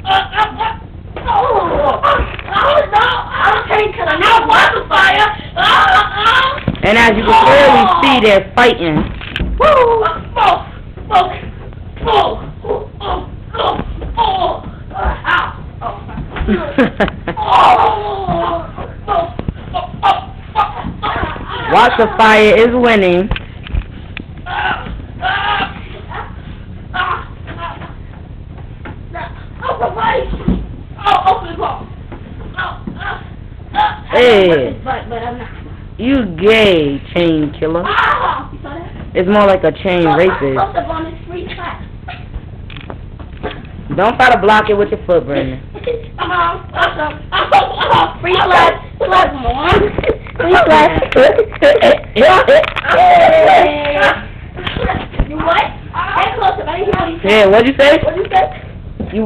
And as you can clearly see, they're fighting. Watch the Fire is winning. Hey, you gay chain killer. It's more like a chain rapist. Don't try to block it with your foot, Brandon. Free slap, mom. Free slap. What? Yeah, what'd you say? What'd you say?